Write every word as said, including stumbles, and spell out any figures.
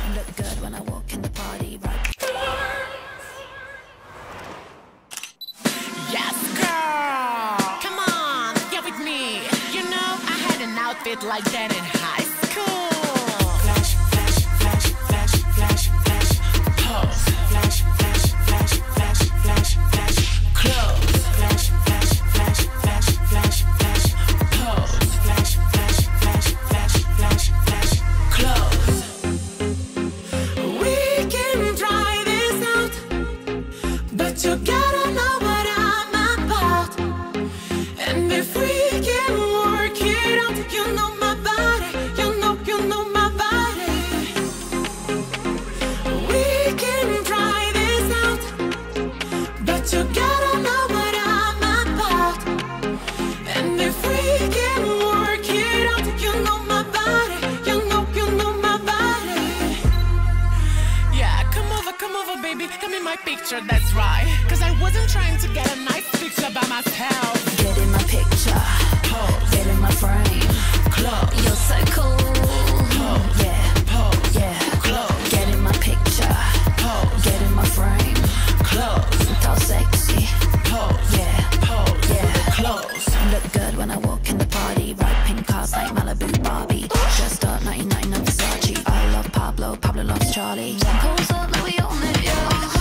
Look good when I walk in the party, right? Yes, girl! Come on, get with me. You know, I had an outfit like that in high school. Flash, flash, flash, flash, flash, flash. Pose. Flash, flash, flash, flash, flash, flash. Close. Flash, flash, flash, flash, flash, flash. Pose. Flash, flash, flash, flash, flash, flash. Close. We can try this out, but you gotta know what I'm about. And if we can work it out, you know my body, you know, you know my body. We can try this out, but you gotta know what I'm about. And if we can work it out, you know my body, you know, you know my body. Yeah, come over, come over, baby, come in my picture, that's right. Cause I wasn't trying to get a nice picture by myself. Get in my picture, Pose. get in my frame. Close. You're so cool. Pose. Yeah, Pose. yeah. Close. Get in my picture, Pose. get in my frame. Close. Talk sexy. Pose. Yeah, Pose. yeah. Close. Look good when I walk in the party. Ride pink cars like Malibu Barbie. Dressed up nineteen ninety-nine Versace. I love Pablo, Pablo loves Charlie. Pulls up like we own it, yeah.